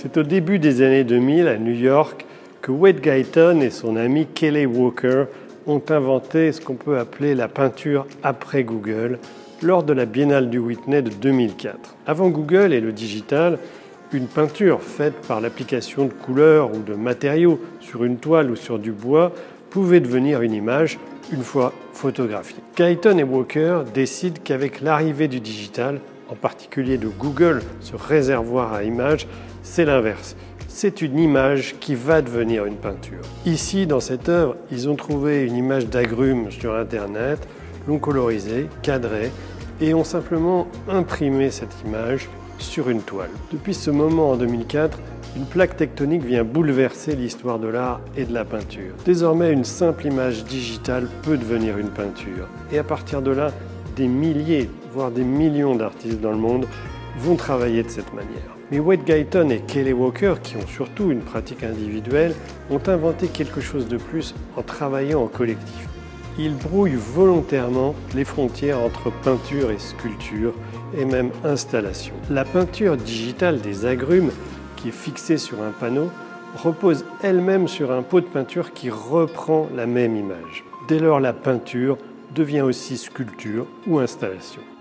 C'est au début des années 2000 à New York que Wade Guyton et son ami Kelly Walker ont inventé ce qu'on peut appeler la peinture après Google lors de la Biennale du Whitney de 2004. Avant Google et le digital, une peinture faite par l'application de couleurs ou de matériaux sur une toile ou sur du bois pouvait devenir une image une fois photographiée. Guyton et Walker décident qu'avec l'arrivée du digital, en particulier de Google, ce réservoir à images, c'est l'inverse. C'est une image qui va devenir une peinture. Ici, dans cette œuvre, ils ont trouvé une image d'agrumes sur Internet, l'ont colorisée, cadrée et ont simplement imprimé cette image sur une toile. Depuis ce moment, en 2004, une plaque tectonique vient bouleverser l'histoire de l'art et de la peinture. Désormais, une simple image digitale peut devenir une peinture. Et à partir de là, des milliers, voire des millions d'artistes dans le monde vont travailler de cette manière. Mais Wade Guyton et Kelly Walker, qui ont surtout une pratique individuelle, ont inventé quelque chose de plus en travaillant en collectif. Ils brouillent volontairement les frontières entre peinture et sculpture, et même installation. La peinture digitale des agrumes, qui est fixée sur un panneau, repose elle-même sur un pot de peinture qui reprend la même image. Dès lors, la peinture devient aussi sculpture ou installation.